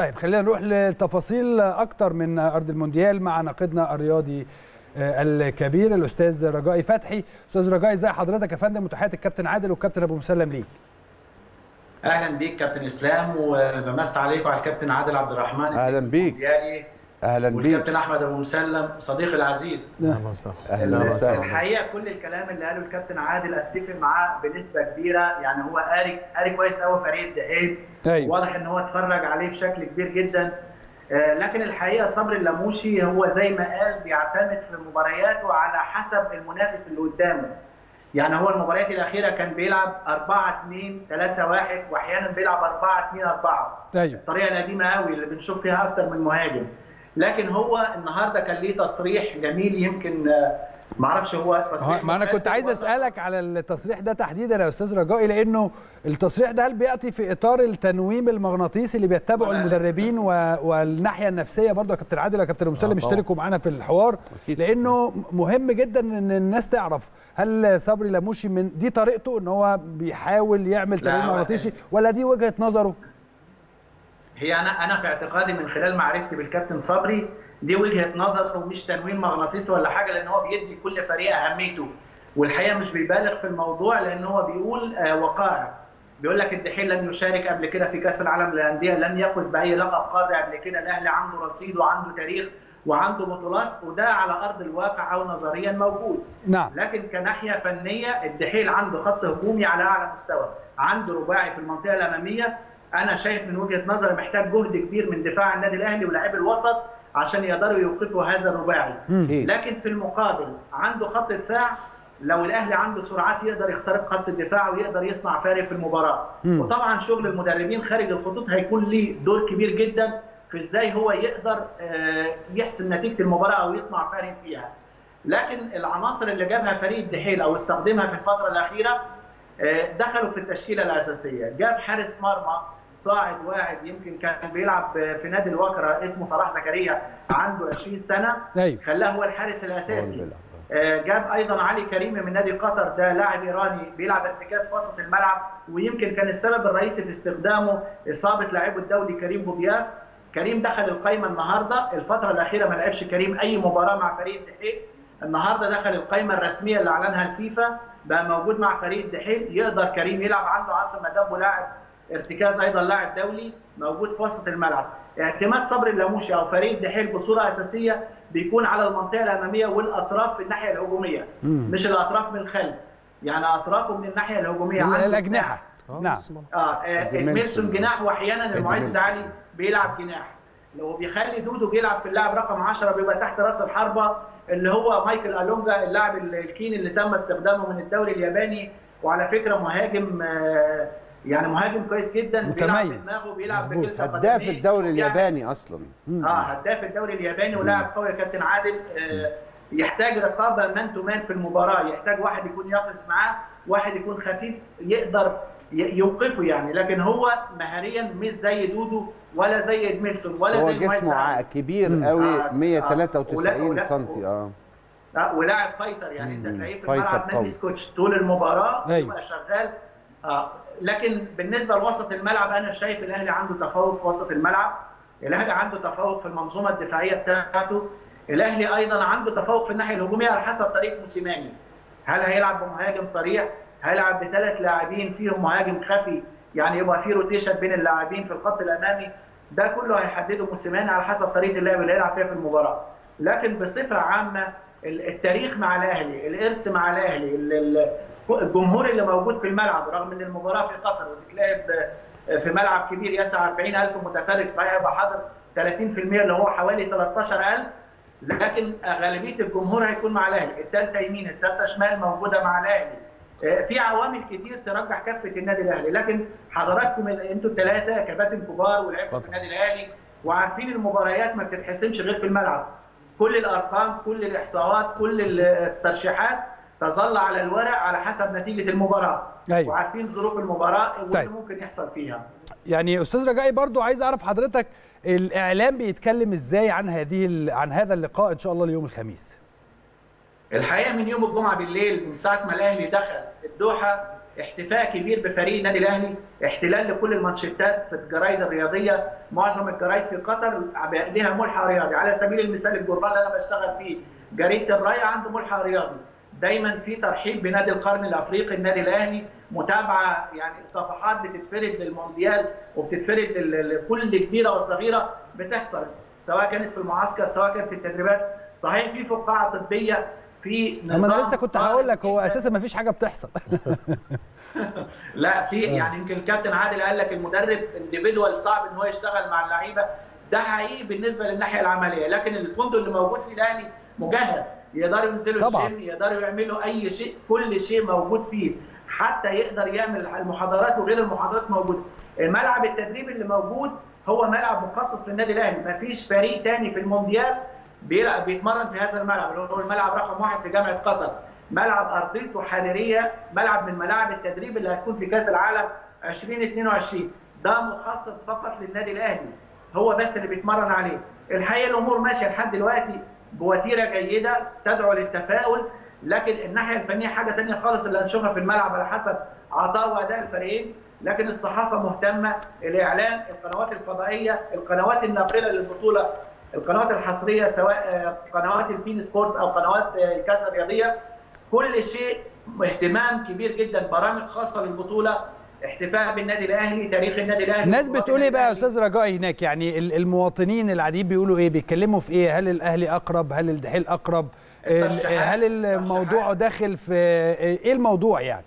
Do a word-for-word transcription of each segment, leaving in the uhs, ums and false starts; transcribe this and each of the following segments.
طيب خلينا نروح لتفاصيل اكتر من ارض المونديال مع ناقدنا الرياضي الكبير الاستاذ رجائي فتحي. استاذ رجائي، ازي حضرتك يا فندم؟ وتحياتي الكابتن عادل والكابتن ابو مسلم ليك. اهلا بيك كابتن اسلام، وبمسي عليك وعلى الكابتن عادل عبد الرحمن. اهلا بيك. اهلا بيك. والكابتن احمد ابو مسلم صديقي العزيز. اهلا وسهلا. الحقيقه كل الكلام اللي قاله الكابتن عادل اتفق معاه بنسبه كبيره، يعني هو قاري قاري كويس قوي فريق الدحيل. أيوة. واضح ان هو اتفرج عليه بشكل كبير جدا. لكن الحقيقه صبري اللاموشي هو زي ما قال بيعتمد في مبارياته على حسب المنافس اللي قدامه. يعني هو المباريات الاخيره كان بيلعب أربعة اثنين ثلاثة واحد واحيانا بيلعب أربعة اثنين أربعة. ايوه. الطريقه القديمه قوي اللي بنشوف فيها اكتر من مهاجم. لكن هو النهارده كان ليه تصريح جميل، يمكن ما اعرفش هو تصريح. ما انا كنت عايز اسالك على التصريح ده تحديدا يا استاذ رجائي، لانه التصريح ده هل بياتي في اطار التنويم المغناطيسي اللي بيتبعه المدربين والناحيه النفسيه برضه يا كابتن عادل ويا كابتن مسلم يشتركوا معانا في الحوار، لانه مهم جدا ان الناس تعرف هل صبري لاموشي من دي طريقته ان هو بيحاول يعمل تنويم مغناطيسي ولا دي وجهه نظره؟ هي انا انا في اعتقادي من خلال معرفتي بالكابتن صبري دي وجهه نظر ومش تنويم مغناطيسي ولا حاجه، لان هو بيدي كل فريق اهميته، والحقيقه مش بيبالغ في الموضوع، لان هو بيقول آه وقائع. بيقول لك الدحيل لم يشارك قبل كده في كاس العالم للانديه، لم يفز باي لقب قاري قبل كده، الاهلي عنده رصيد وعنده تاريخ وعنده بطولات، وده على ارض الواقع او نظريا موجود. نعم. لكن كناحيه فنيه الدحيل عنده خط هجومي على اعلى مستوى، عنده رباعي في المنطقه الاماميه. انا شايف من وجهه نظري محتاج جهد كبير من دفاع النادي الاهلي ولاعبي الوسط عشان يقدروا يوقفوا هذا الرباعي. لكن في المقابل عنده خط دفاع، لو الاهلي عنده سرعات يقدر يخترق خط الدفاع ويقدر يصنع فارق في المباراه. مم. وطبعا شغل المدربين خارج الخطوط هيكون ليه دور كبير جدا في ازاي هو يقدر يحسم نتيجه المباراه او يصنع فارق فيها. لكن العناصر اللي جابها فريق الدحيل او استخدمها في الفتره الاخيره دخلوا في التشكيله الاساسيه. جاب حارس مرمى صاعد واعد يمكن كان بيلعب في نادي الوكره اسمه صلاح زكريا، عنده عشرين سنه. أيوه. خلاه هو الحارس الاساسي. جاب ايضا علي كريم من نادي قطر، ده لاعب ايراني بيلعب ارتكاز في وسط الملعب، ويمكن كان السبب الرئيسي في استخدامه اصابه لاعبه الدولي كريم بوضياف. كريم دخل القائمه النهارده، الفتره الاخيره ما لعبش كريم اي مباراه مع فريق الدحيل، النهارده دخل القائمه الرسميه اللي اعلنها الفيفا، بقى موجود مع فريق الدحيل. يقدر كريم يلعب، عنده عاصم مدبو لاعب ارتكاز ايضا لاعب دولي موجود في وسط الملعب. اعتماد صبري اللاموشي او فريق الدحيل بصوره اساسيه بيكون على المنطقه الاماميه والاطراف في الناحيه الهجوميه، مم. مش الاطراف من الخلف، يعني اطرافه من الناحيه الهجوميه الاجنحه. نعم. اه ميلسون جناح، واحيانا المعز علي بيلعب جناح. لو بيخلي دودو بيلعب في اللاعب رقم عشرة بيبقى تحت راس الحربه اللي هو مايكل الونجا اللاعب الكيني اللي تم استخدامه من الدوري الياباني، وعلى فكره مهاجم آه يعني مهاجم كويس جدا، متميز، بيلعب بيلعب بكلتا هداف الدوري الياباني اصلا. اه هداف الدوري الياباني ولاعب قوي يا كابتن عادل. آه يحتاج رقابه مان تو مان في المباراه، يحتاج واحد يكون يقف معاه، واحد يكون خفيف يقدر يوقفه يعني. لكن هو مهاريا مش زي دودو ولا زي ادميلسون ولا زي هو جسمه كبير قوي، مية وثلاثة وتسعين سم. اه اه ولاعب فايتر، يعني انت تلاقيه في الملعب ما بيسكتش طول المباراه، يبقى شغال. اه لكن بالنسبه لوسط الملعب انا شايف الاهلي عنده تفوق في وسط الملعب، الاهلي عنده تفوق في المنظومه الدفاعيه بتاعته، الاهلي ايضا عنده تفوق في الناحيه الهجوميه على حسب طريقه موسيماني. هل هيلعب بمهاجم صريح؟ هيلعب بثلاث لاعبين فيهم مهاجم خفي، يعني يبقى في روتيشن بين اللاعبين في الخط الامامي؟ ده كله هيحدده موسيماني على حسب طريقه اللعب اللي هيلعب فيها في المباراه. لكن بصفه عامه التاريخ مع الاهلي، الارث مع الاهلي، الجمهور اللي موجود في الملعب، رغم ان المباراه في قطر وبتتلعب في ملعب كبير يسع أربعين ألف متفرج، صحيح هيبقى حاضر ثلاثين بالمئة اللي هو حوالي ثلاثة عشر ألف، لكن غالبيه الجمهور هيكون مع الاهلي، الثالثه يمين الثالثه شمال موجوده مع الاهلي. في عوامل كتير ترجح كفه النادي الاهلي، لكن حضراتكم انتوا الثلاثه كباتن كبار ولعبتوا في النادي الاهلي وعارفين المباريات ما بتتحسمش غير في الملعب. كل الارقام، كل الاحصاءات، كل الترشيحات تظل على الورق على حسب نتيجه المباراه. أيوة. وعارفين ظروف المباراه واللي طيب. ممكن يحصل فيها. يعني استاذ رجائي برضو عايز اعرف حضرتك الاعلام بيتكلم ازاي عن هذه عن هذا اللقاء ان شاء الله ليوم الخميس؟ الحقيقه من يوم الجمعه بالليل من ساعه ما الاهلي دخل الدوحه احتفاء كبير بفريق النادي الاهلي، احتلال لكل المانشيتات في الجرايد الرياضيه، معظم الجرايد في قطر لها ملحق رياضي. على سبيل المثال الجورنال اللي انا بشتغل فيه جريده الرايه عنده ملحق رياضي، دايما في ترحيب بنادي القرن الافريقي النادي الاهلي، متابعه يعني صفحات بتتفرد للمونديال وبتتفرد لكل كبيره وصغيره بتحصل، سواء كانت في المعسكر سواء كانت في التدريبات. صحيح في فقاعه طبيه، في نظام. انا لسه كنت هقول لك هو اساسا ما فيش حاجه بتحصل. لا في يعني يمكن الكابتن عادل قال لك المدرب انديفيدوال صعب ان هو يشتغل مع اللعيبه، ده حقيقي بالنسبه للناحيه العمليه، لكن الفندق اللي موجود فيه الاهلي مجهز، يقدروا ينزلوا الجيم، يقدروا يعملوا اي شيء، كل شيء موجود فيه، حتى يقدر يعمل المحاضرات وغير المحاضرات موجوده. الملعب التدريب اللي موجود هو ملعب مخصص للنادي الاهلي، ما فيش فريق ثاني في المونديال بيلعب بيتمرن في هذا الملعب اللي هو الملعب رقم واحد في جامعه قطر، ملعب ارضيته حريريه، ملعب من ملاعب التدريب اللي هتكون في كاس العالم ألفين واثنين وعشرين، ده مخصص فقط للنادي الاهلي، هو بس اللي بيتمرن عليه. الحقيقه الامور ماشيه لحد دلوقتي بوتيره جيده تدعو للتفاؤل، لكن الناحيه الفنيه حاجه ثانيه خالص اللي هنشوفها في الملعب على حسب عطاء واداء الفريقين. لكن الصحافه مهتمه، الاعلام، القنوات الفضائيه، القنوات الناقله للبطوله، القنوات الحصريه سواء قنوات البين سبورتس او قنوات الكاس الرياضيه، كل شيء اهتمام كبير جدا، برامج خاصه للبطوله، احتفاء بالنادي الاهلي، تاريخ النادي الاهلي. الناس بتقول ايه بقى يا استاذ رجاء هناك؟ يعني المواطنين العاديين بيقولوا ايه؟ بيتكلموا في ايه؟ هل الاهلي اقرب؟ هل الدحيل اقرب؟ هل الموضوع داخل في ايه الموضوع يعني؟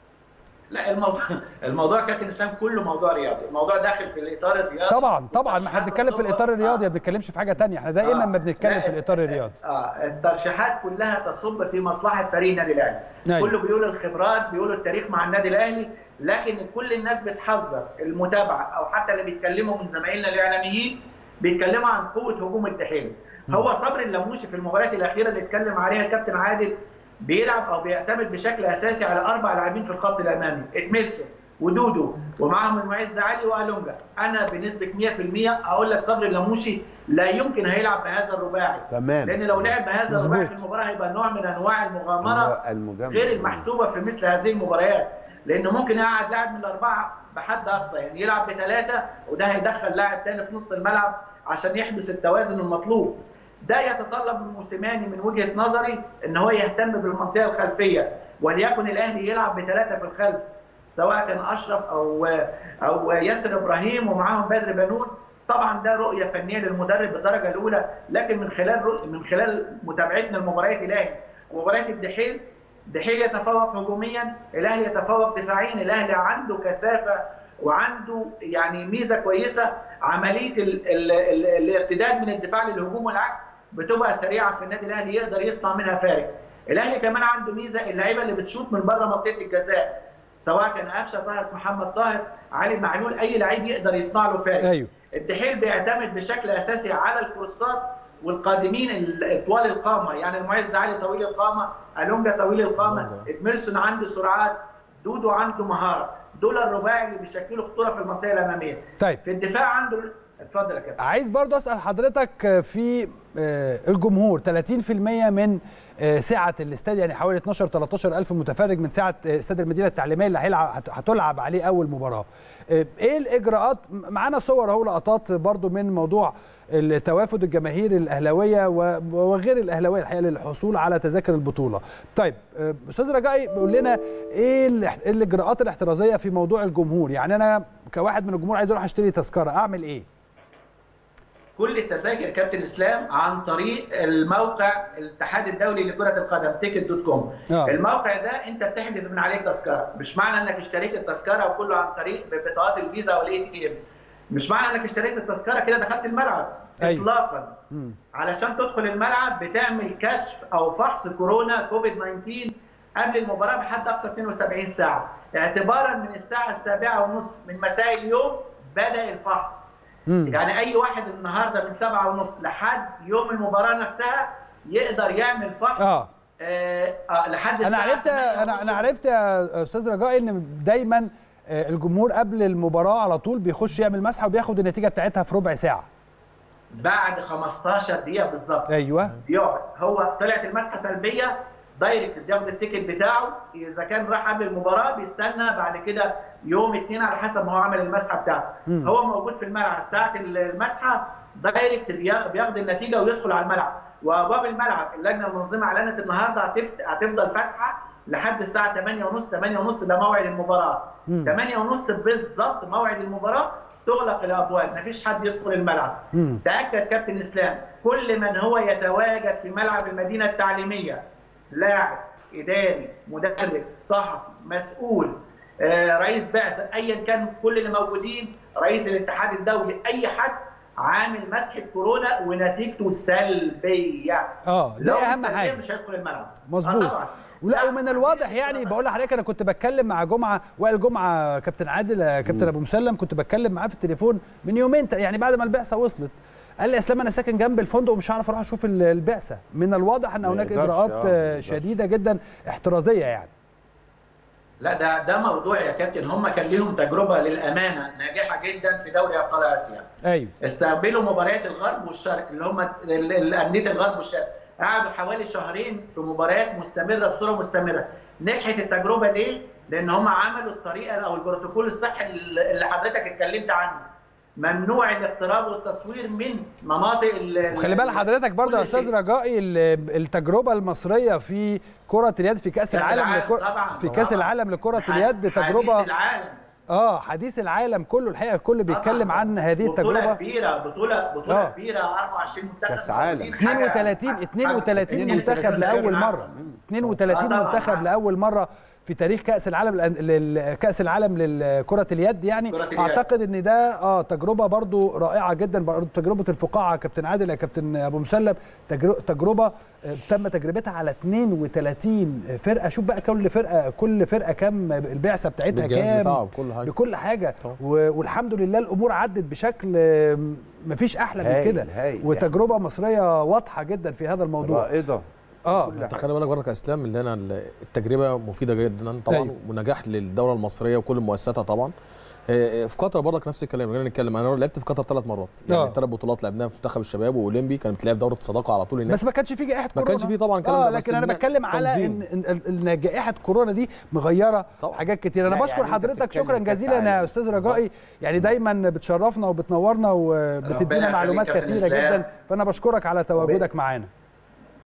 لا الموضوع الموضوع كابتن اسلام كله موضوع رياضي، الموضوع داخل في الاطار الرياضي. طبعا طبعا ما احنا بنتكلم في الاطار الرياضي، ما بنتكلمش في حاجه ثانيه، احنا دائما ما بنتكلم في الاطار الرياضي. اه الترشيحات كلها تصب في مصلحه فريق النادي الاهلي. كله بيقول الخبرات، بيقولوا التاريخ مع النادي الاهلي، لكن كل الناس بتحذر المتابعه او حتى اللي بيتكلموا من زمايلنا الاعلاميين بيتكلموا عن قوه هجوم الدحيل. هو صبري اللموشي في المباريات الاخيره اللي اتكلم عليها الكابتن عادل بيلعب او بيعتمد بشكل اساسي على اربع لاعبين في الخط الامامي، ادميلسون ودودو ومعاهم المعز علي والونجا. انا بنسبه مية في المية اقول لك صبري اللموشي لا يمكن هيلعب بهذا الرباعي، تمام، لان لو لعب بهذا الرباعي في المباراه هيبقى نوع من انواع المغامره غير المحسوبه في مثل هذه المباريات، لانه ممكن يقعد لاعب من الاربعه بحد اقصى، يعني يلعب بثلاثه وده هيدخل لاعب ثاني في نص الملعب عشان يحدث التوازن المطلوب. ده يتطلب من موسيماني من وجهه نظري ان هو يهتم بالمنطقه الخلفيه، وليكن الاهلي يلعب بثلاثه في الخلف، سواء كان اشرف او او ياسر ابراهيم ومعاهم بدر بنون. طبعا ده رؤيه فنيه للمدرب بالدرجه الاولى، لكن من خلال من خلال متابعتنا لمباريات الاهلي ومباريات الدحيل، الدحيل يتفوق هجوميا، الاهلي يتفوق دفاعيا، الاهلي عنده كثافه وعنده يعني ميزه كويسه، عمليه ال ال ال الارتداد من الدفاع للهجوم والعكس بتبقى سريعه في النادي الاهلي، يقدر يصنع منها فارق. الاهلي كمان عنده ميزه، اللعيبه اللي بتشوط من بره منطقه الجزاء، سواء كان قفشه، طاهر محمد طاهر، علي معلول، اي لعيب يقدر يصنع له فارق. ايوه. الدحيل بيعتمد بشكل اساسي على الكروسات والقادمين طوال القامه، يعني المعز علي طويل القامه، الونجا طويل القامه، ادميلسون عنده سرعات، دودو عنده مهاره، دول الرباعي اللي بيشكلوا خطوره في المنطقه الاماميه. طيب في الدفاع عنده، اتفضل يا كابتن. عايز برضو اسال حضرتك في الجمهور، ثلاثين في المية من سعه الاستاد، يعني حوالي اتناشر تلتاشر ألف متفرج من سعه استاد المدينه التعليميه اللي هيلعب هتلعب عليه اول مباراه. ايه الاجراءات؟ معانا صور اهو، لقطات برضو من موضوع التوافد الجماهير الاهلاويه وغير الاهلاويه الحقيقه للحصول على تذاكر البطوله. طيب استاذ رجائي بيقول لنا ايه الاجراءات الاحترازيه في موضوع الجمهور؟ يعني انا كواحد من الجمهور عايز اروح اشتري تذكره، اعمل ايه؟ كل التذاكر كابتن اسلام عن طريق الموقع الاتحاد الدولي لكره القدم تيكت دوت كوم. آه. الموقع ده انت بتحجز من عليه تذكره، مش معنى انك اشتريت التذكره وكله عن طريق بطاقات الفيزا والاي تي ام، مش معنى انك اشتريت التذكره كده دخلت الملعب. أيوة. اطلاقا. م. علشان تدخل الملعب بتعمل كشف او فحص كورونا كوفيد تسعتاشر قبل المباراه بحد اقصى اتنين وسبعين ساعه، اعتبارا من الساعه السابعه ونصف من مساء اليوم بدا الفحص. مم. يعني اي واحد النهارده من سبعة ونص لحد يوم المباراه نفسها يقدر يعمل فحص. اه, آه, آه لحد انا عرفت انا انا عرفت يا استاذ رجاء ان دايما الجمهور قبل المباراه على طول بيخش يعمل مسحه وبياخد النتيجه بتاعتها في ربع ساعه. بعد خمستاشر دقيقه بالظبط. ايوه. يقعد هو طلعت المسحه سلبيه، دايركت بياخد التيكت بتاعه، اذا كان راح قبل المباراه بيستنى بعد كده يوم اثنين على حسب ما هو عمل المسحه بتاعته. م. هو موجود في الملعب ساعه المسحه دايركت بياخد النتيجه ويدخل على الملعب. وابواب الملعب اللجنه المنظمه اعلنت النهارده هتفضل فاتحه لحد الساعه ثمانية ونص، ثمانية ونص ده موعد المباراه. م. ثمانية ونص بالظبط موعد المباراه تغلق الابواب، مفيش حد يدخل الملعب. م. تاكد كابتن اسلام كل من هو يتواجد في ملعب المدينه التعليميه، لاعب، اداري، مدرب، صحفي، مسؤول، آه، رئيس بعثه، ايا كان، كل اللي موجودين، رئيس الاتحاد الدولي، اي حد عامل مسح كورونا ونتيجته سلبيه. اه ده اهم حاجه، مش هيدخل الملعب. مظبوط. آه ولا ومن الواضح يعني بقول لحضرتك انا كنت بتكلم مع جمعه وائل جمعه كابتن عادل كابتن ابو مسلم، كنت بتكلم معاه في التليفون من يومين يعني بعد ما البعثه وصلت، قال لي اسلام انا ساكن جنب الفندق ومش هعرف اروح اشوف البعثه. من الواضح ان هناك اجراءات آه شديده جدا احترازيه يعني. لا ده ده موضوع يا كابتن، هم كان ليهم تجربه للامانه ناجحه جدا في دوري ابطال اسيا. ايوه. استقبلوا مباريات الغرب والشرق اللي هم انديه الغرب والشرق، قعدوا حوالي شهرين في مباريات مستمره بصوره مستمره. نجحت التجربه ليه؟ لان هم عملوا الطريقه او البروتوكول الصحي اللي حضرتك اتكلمت عنه. ممنوع الاقتراب والتصوير من مناطق وخلي بال حضرتك برضه يا استاذ رجائي التجربه المصريه في كره اليد في كاس, كأس العالم, العالم لكرة طبعا في كاس العالم لكره اليد تجربه حديث العالم اه حديث العالم كله الحقيقه الكل بيتكلم عن هذه التجربه. بطوله كبيره بطوله بطوله آه. كبيره أربعة وعشرين منتخب كاس عالم اثنين وثلاثين اثنين وثلاثين منتخب لاول مره اثنين وثلاثين منتخب لاول مره في تاريخ كاس العالم كاس العالم لكره اليد يعني. اعتقد ان ده اه تجربه برضو رائعه جدا، برضو تجربه الفقاعه كابتن عادل يا كابتن ابو مسلم، تجربه تم تجربتها على اثنين وثلاثين فرقه. شوف بقى كل فرقه كل فرقه كام البعثه بتاعتها كام بكل حاجه بكل حاجه والحمد لله الامور عدت بشكل مفيش احلى من كده، وتجربه مصريه واضحه جدا في هذا الموضوع. رائده. اه انت خلي بالك برضك يا اسلام اللي انا التجربه مفيده جدا طبعا. أيوه. ونجاح للدوله المصريه وكل مؤسساتها طبعا. في قطر برضك نفس الكلام، خلينا نتكلم. انا لعبت في قطر ثلاث مرات يعني ثلاث بطولات لعبناها في منتخب الشباب واولمبي، كانت بتلعب دوره الصداقه على طول هناك، بس ما كانش في جائحه كورونا. ما كانش في طبعا الكلام اه ده، لكن انا بتكلم على ان ان جائحه كورونا دي مغيره طبعا حاجات كتير. انا بشكر يعني حضرتك شكرا جزيلا يا استاذ رجائي، يعني دايما بتشرفنا وبتنورنا وبتدينا معلومات كثيره جدا، فانا بشكرك على تواجدك معانا.